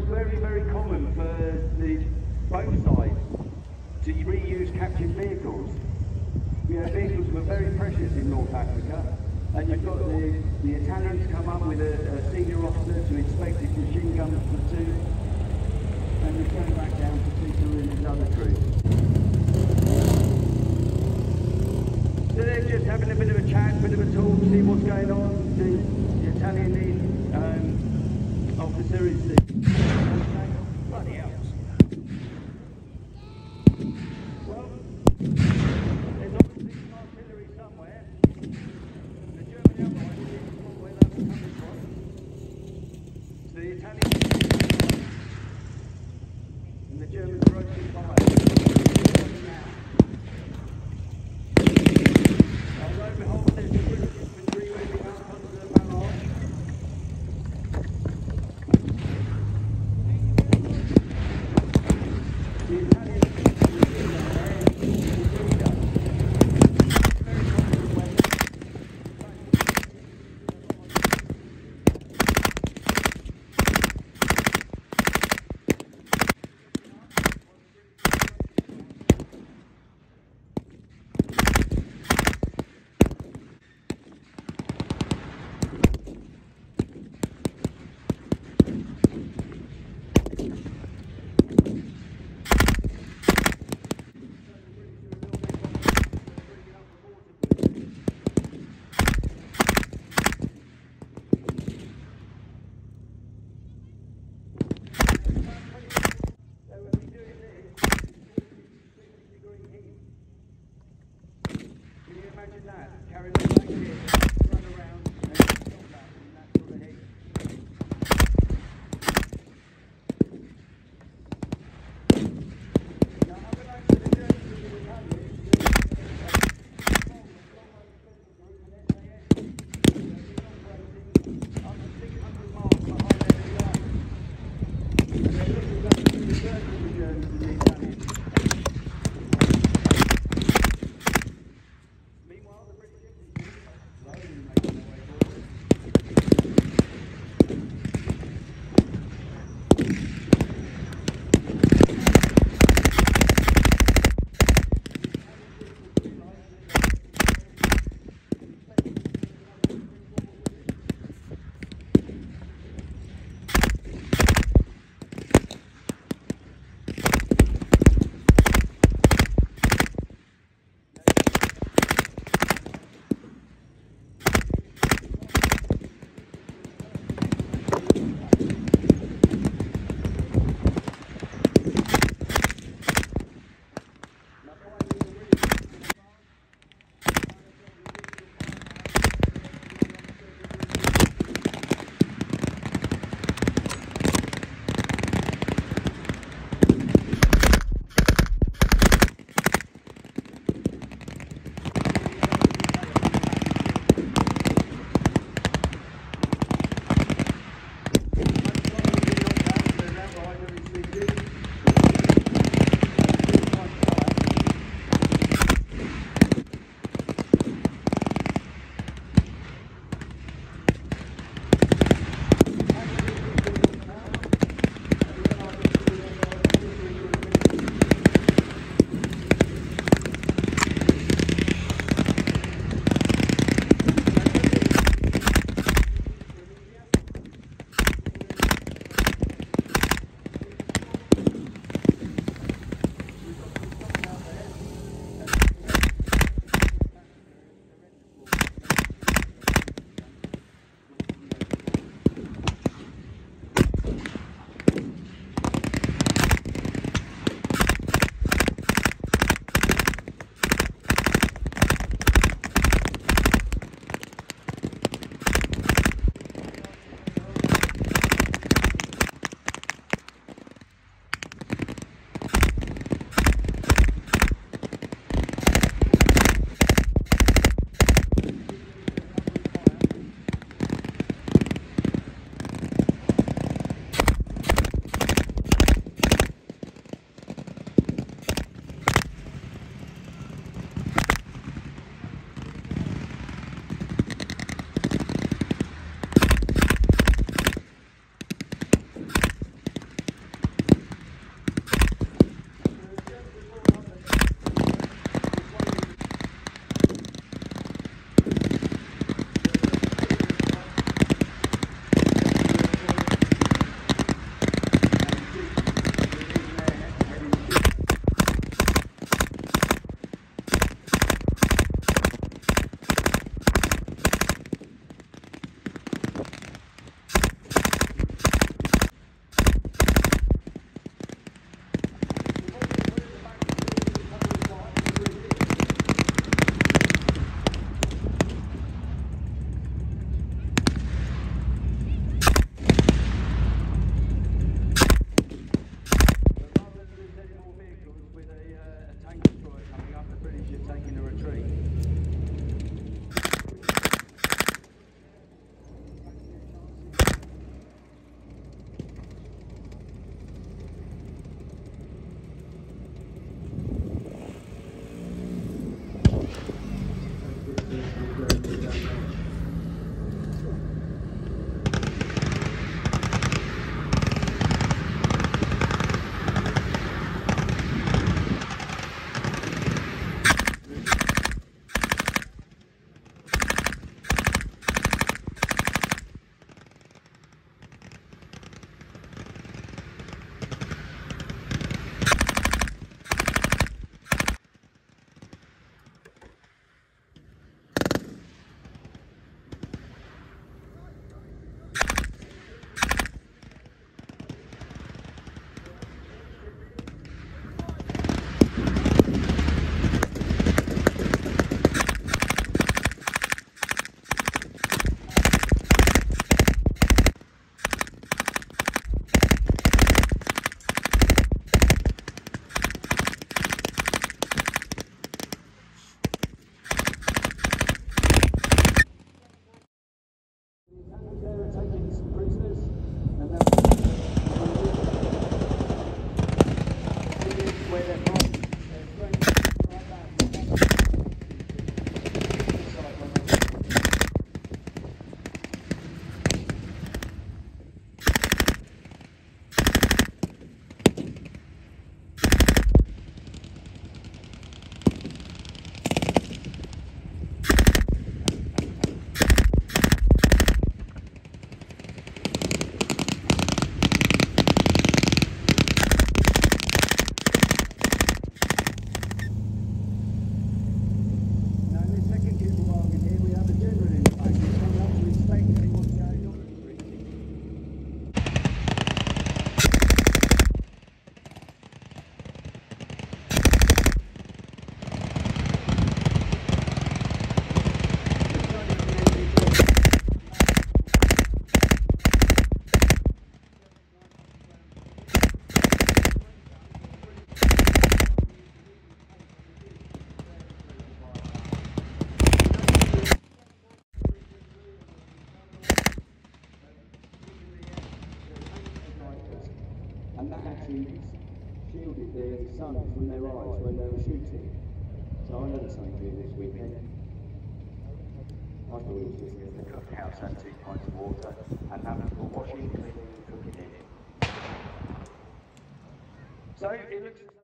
very, very common for both sides to reuse captured vehicles. Vehicles were very precious in North Africa, and you've got the Italians come up with a senior officer to inspect his machine gun platoon, and return back down to Tito and his other crew. So they're just having a bit of a chat, bit of a talk, see what's going on. The Italian lead officer is bloody hell. Well, there's obviously some artillery somewhere. The German airline is not where that was coming from. So the Italian and the Germans are opening fire. Although behold, there's the British infantry moving up onto the barrage. The Italian the sun from their eyes when they were shooting. So I learned something this weekend. I thought it was just in the cookhouse had 2 pints of water and have it for washing, cleaning and cooking in it. So it looks